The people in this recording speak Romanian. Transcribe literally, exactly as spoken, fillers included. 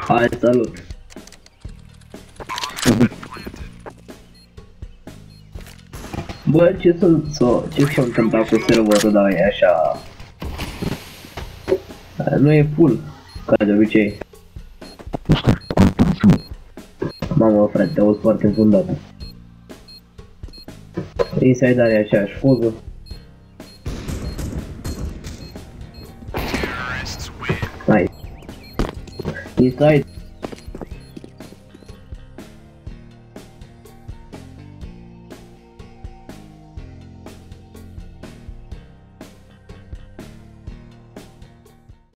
Hai, salut! Bă, ce s-a ce s-a întâmplat cu serverul, dar e așa... Nu e full, ca de obicei. Mamă, frate, te auzi foarte înfundat. Inside are aceeași fuză. Nice. Inside.